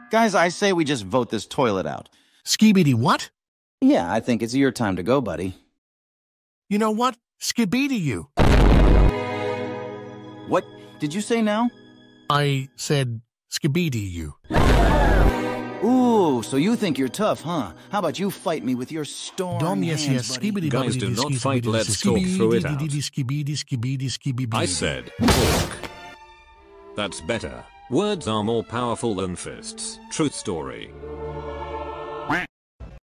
Guys, I say we just vote this toilet out. Skibidi what? Yeah, I think it's your time to go, buddy. You know what? Skibidi you. What did you say now? I said skibidi you. Ooh, so you think you're tough, huh? How about you fight me with your storm Yes, hands, buddy? skibidi. Guys, do not fight, let's talk through it out. I said, talk. That's better. Words are more powerful than fists. Truth story.